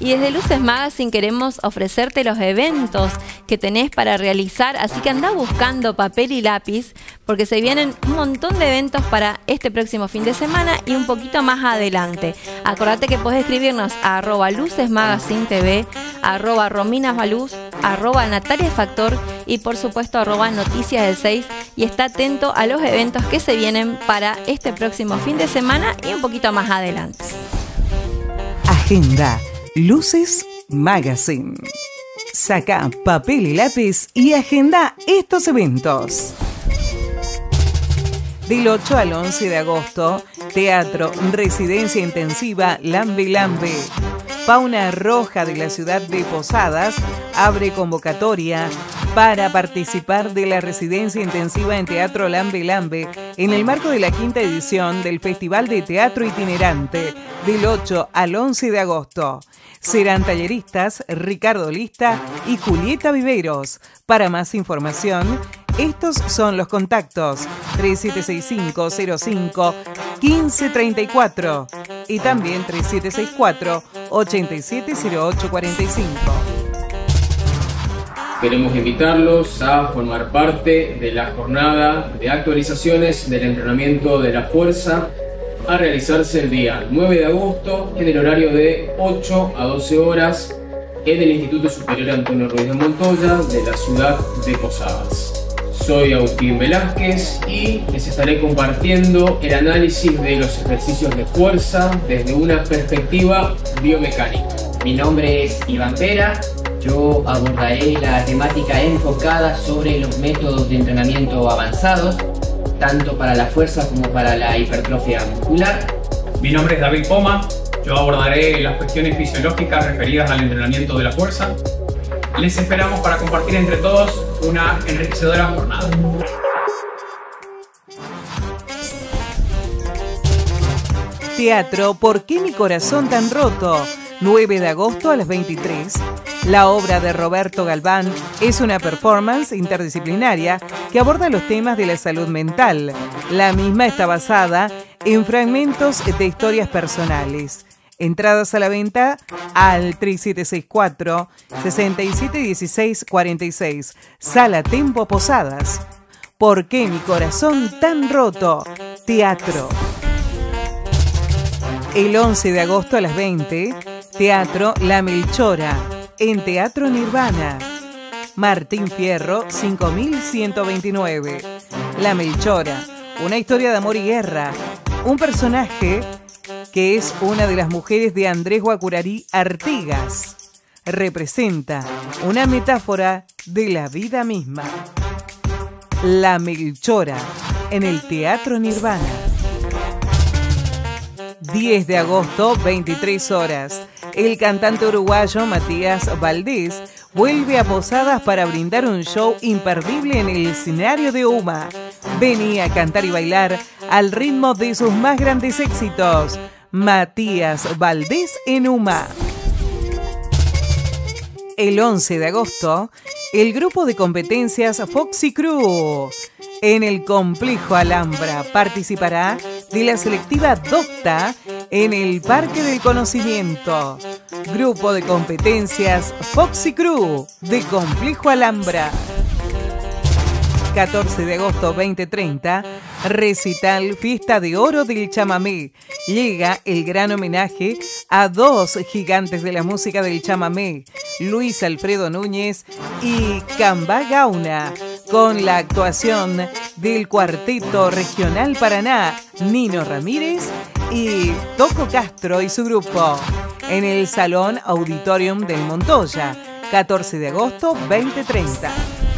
Y desde Luces Magazine queremos ofrecerte los eventos que tenés para realizar, así que andá buscando papel y lápiz, porque se vienen un montón de eventos para este próximo fin de semana y un poquito más adelante. Acordate que podés escribirnos a @lucesmagazinetv, @rominasbaluz, @nataliafactor y por supuesto @noticias del 6, y está atento a los eventos que se vienen para este próximo fin de semana y un poquito más adelante. Agenda Luces Magazine. Saca papel y lápiz y agenda estos eventos. Del 8 al 11 de agosto, Teatro Residencia Intensiva Lambe Lambe. Fauna Roja de la ciudad de Posadas abre convocatoria para participar de la Residencia Intensiva en Teatro Lambe Lambe en el marco de la 5ª edición del Festival de Teatro Itinerante del 8 al 11 de agosto. Serán talleristas Ricardo Lista y Julieta Viveros. Para más información, estos son los contactos: 3765-05-1534 y también 3764-870845. Queremos invitarlos a formar parte de la jornada de actualizaciones del entrenamiento de la fuerza a realizarse el día 9 de agosto en el horario de 8 a 12 horas en el Instituto Superior Antonio Ruiz de Montoya de la ciudad de Posadas. Soy Agustín Velázquez y les estaré compartiendo el análisis de los ejercicios de fuerza desde una perspectiva biomecánica. Mi nombre es Iván Pera. Yo abordaré la temática enfocada sobre los métodos de entrenamiento avanzados, tanto para la fuerza como para la hipertrofia muscular. Mi nombre es David Poma. Yo abordaré las cuestiones fisiológicas referidas al entrenamiento de la fuerza. Les esperamos para compartir entre todos una enriquecedora jornada. Teatro ¿Por qué mi corazón tan roto? 9 de agosto a las 23. La obra de Roberto Galván es una performance interdisciplinaria que aborda los temas de la salud mental. La misma está basada en fragmentos de historias personales. Entradas a la venta al 3764-671646. Sala Tempo Posadas. ¿Por qué mi corazón tan roto? Teatro. El 11 de agosto a las 20, Teatro La Melchora, en Teatro Nirvana. Martín Fierro, 5129. La Melchora, una historia de amor y guerra. Un personaje que es una de las mujeres de Andrés Guacurarí Artigas. Representa una metáfora de la vida misma. La Melchora, en el Teatro Nirvana. 10 de agosto, 23 horas. El cantante uruguayo Matías Valdés vuelve a Posadas para brindar un show imperdible en el escenario de UMA. Venía a cantar y bailar al ritmo de sus más grandes éxitos. Matías Valdés en UMA. El 11 de agosto, el grupo de competencias Foxy Crew en el Complejo Alhambra participará de la selectiva Docta en el Parque del Conocimiento. Grupo de competencias Foxy Crew de Complejo Alhambra. 14 de agosto 2030, recital Fiesta de Oro del Chamamé. Llega el gran homenaje a dos gigantes de la música del chamamé, Luis Alfredo Núñez y Cambá Gauna, con la actuación del Cuarteto Regional Paraná, Nino Ramírez y Toco Castro y su grupo, en el Salón Auditorium del Montoya, 14 de agosto 2030.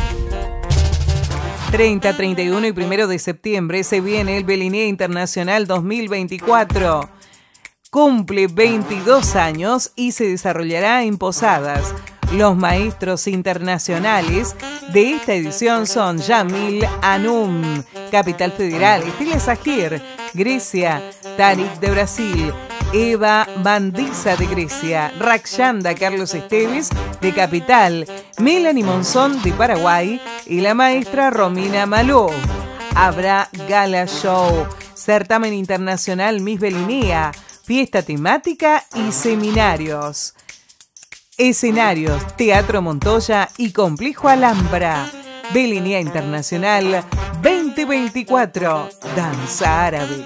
30, 31 y 1 de septiembre se viene el Beliné Internacional 2024. Cumple 22 años y se desarrollará en Posadas. Los maestros internacionales de esta edición son Yamil Anum, Capital Federal, Estela Zahir, Grecia, Tarik de Brasil, Eva Bandiza de Grecia, Rakshanda Carlos Esteves de Capital, Melanie Monzón de Paraguay y la maestra Romina Maló. Habrá gala show, certamen internacional Miss Belinea, fiesta temática y seminarios. Escenarios, Teatro Montoya y Complejo Alhambra. Belinea Internacional 2024, Danza Árabe.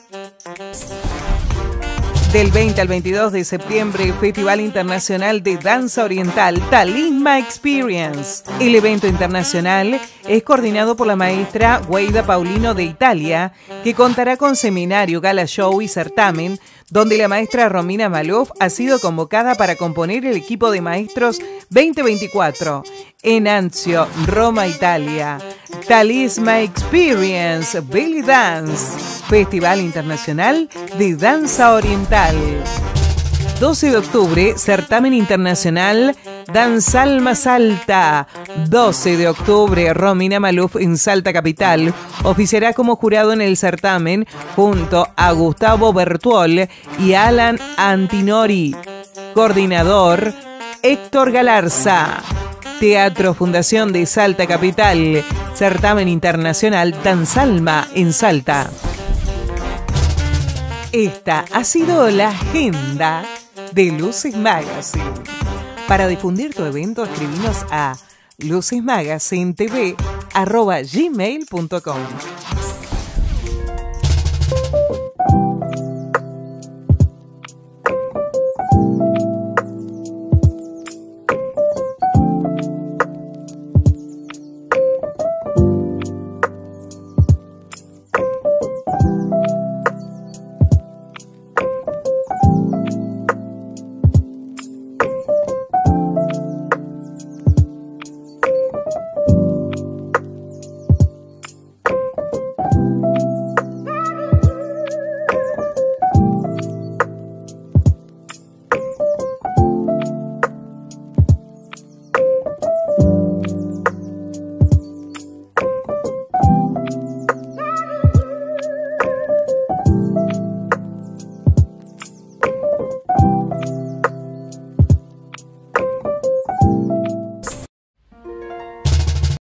Del 20 al 22 de septiembre, Festival Internacional de Danza Oriental, Talisma Experience. El evento internacional es coordinado por la maestra Guaida Paulino de Italia, que contará con seminario, gala show y certamen, donde la maestra Romina Maluf ha sido convocada para componer el equipo de maestros 2024 en Anzio, Roma, Italia. Talisma Experience, Belly Dance, Festival Internacional de Danza Oriental. 12 de octubre, Certamen Internacional Danzalma Salta. 12 de octubre, Romina Maluf en Salta Capital oficiará como jurado en el certamen junto a Gustavo Bertuol y Alan Antinori. Coordinador, Héctor Galarza. Teatro Fundación de Salta Capital. Certamen Internacional Danzalma en Salta. Esta ha sido la agenda de Luces Magazine. Para difundir tu evento, escribinos a lucesmagazine.tv@gmail.com.